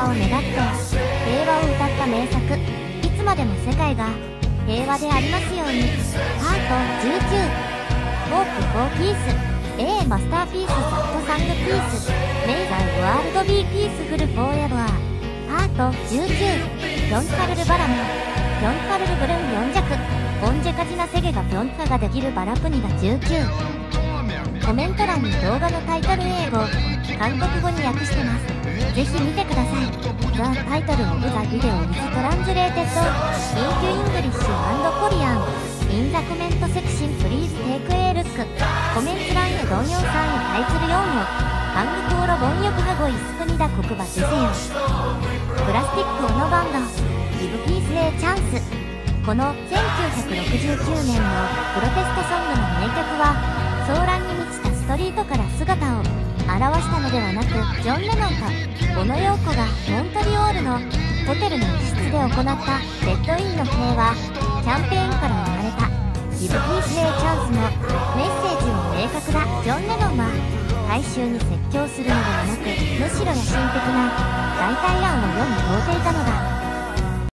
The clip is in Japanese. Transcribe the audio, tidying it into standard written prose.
和を願って平和を歌った名作。いつまでも世界が平和でありますように。パート19 Hope for Peace A マスターピースサットサングピース May the world be peaceful forever パート19ピョンカルルバラムピョンカルルブルンヨンジャクオンジェカジナセゲがピョンカができるバラプニが19。コメント欄に動画のタイトル英語韓国語に訳してます。ぜひ見てください。 The title of the video is translated into English and Korean in the comment section please take a look コメント欄へ동영상에対する용어 한국어로 번역하고 있습니다. 공부해주세요. 플라스틱 언어バンド Give Peace a Chance この1969年のプロテストソングの名曲は騒乱に満ちたストリートから姿を現したのではなくジョン・レノンと小野陽子がモントリオールのホテルの一室で行ったレッドインの平和キャンペーンから生まれた Give Peace a Chance のメッセージは明確だ。ジョン・レノンは大衆に説教するのではなくむしろ野心的な代替案を世に問うていたのだ。